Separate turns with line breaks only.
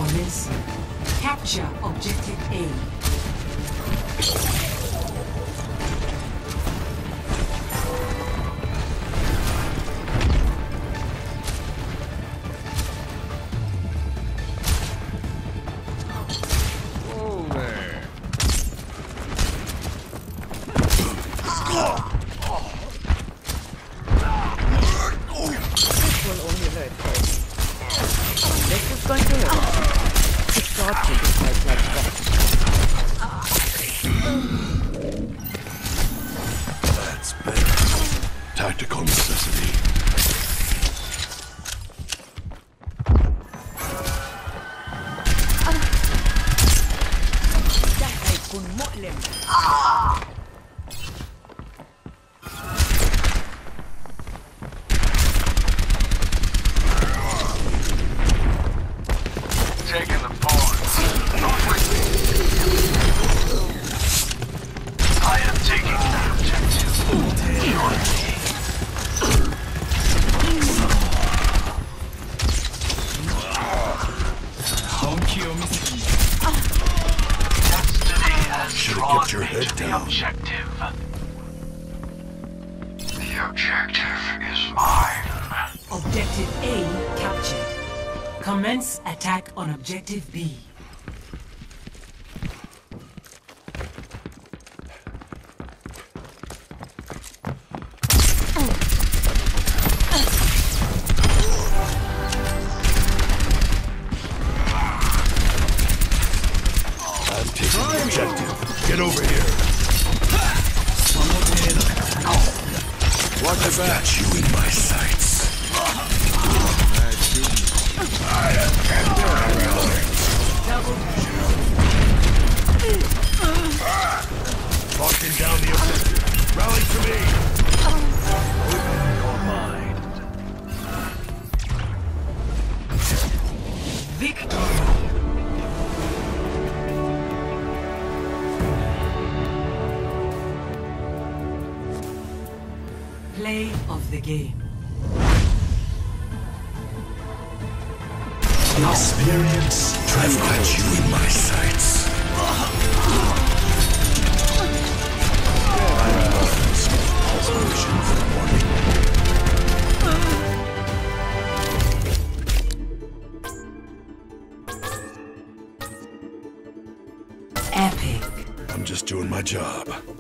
commencing. Capture objective A.
That's better. Tactical necessity.
Taking the pause. I am taking the objective. Destiny has drawn
kept your
me
head
to the
down.
objective. The objective is mine.
Objective A captured. Commence attack on objective B.
I'm taking the objective. Get over here. Watch your back. Got you in my sights. Locking down the objective. Rally to me. Your mind.
Victory. Play of the game.
Experience. I've got you in my sights.
Epic.
I'm just doing my job.